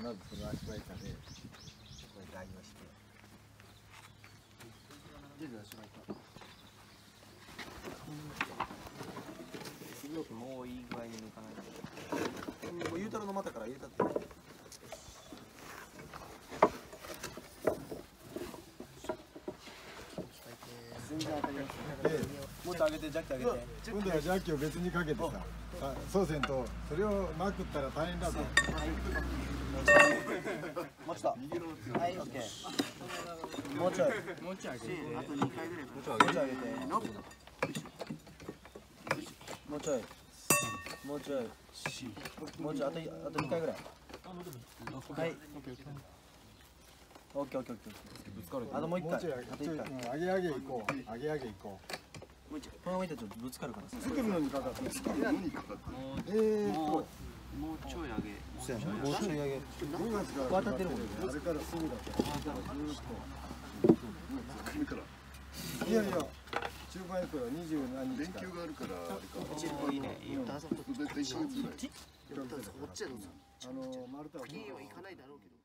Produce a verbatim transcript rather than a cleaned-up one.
その足場板でこれ代用して出て足場板もういい具合に抜かないともうゆうたろうの股から入れたって全然当たりますね。もうちょい上げてジャッキ上げて今度はジャッキを別にかけてさあそうせんとそれをまくったら大変だぞもうちょっとはい、オッケーもうちょいもうちょい上げてあとにかいぐらいもうちょい上げてもうちょいもうちょいもうちょいあとあとにかいぐらいはいオッケーオッケーオッケーぶつかるあともういっかいあといっかい上げ上げいこう上げ上げいこうこのままいったらちょっとぶつかるから作るのにかかって作るのにかかってえーともうちょい上げもうちょい上げ渡ってるもんねあれからすぐだからずーっといやいや中盤やから二十何日か連休があるからあれかうちのいいね絶対一緒にするこっちこっちやどうぞあの丸太は行かないだろうけど